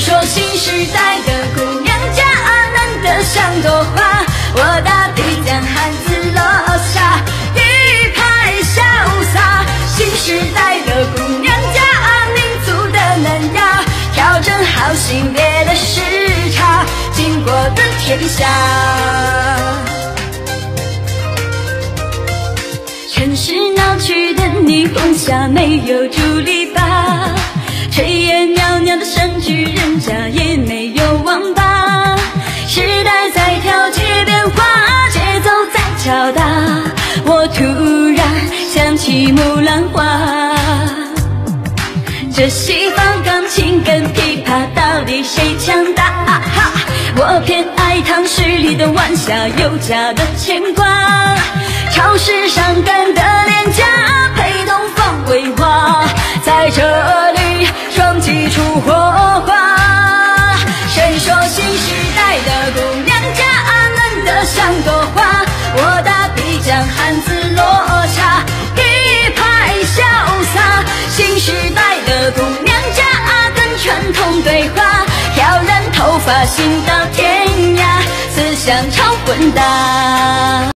说新时代的姑娘家难得像朵花，我大笔将汉字落下，一派潇洒。新时代的姑娘家民族的嫩芽，调整好性别的时差，经过的天下。城市闹区的霓虹下没有竹篱笆，炊烟袅袅的深居人家也没有网吧。时代在跳街变化，节奏在敲打，我突然想起木兰花。这西方钢琴跟琵琶到底谁强大？我偏爱唐诗里的晚霞，有家的牵挂。超市上干的廉价，陪东方桂花，在这里双击出火花。谁说新时代的姑娘家难得像朵花，我大笔将汉字落下，一派潇洒。新时代的姑娘家跟传统对话，挑染头发行到天涯，思想超混搭。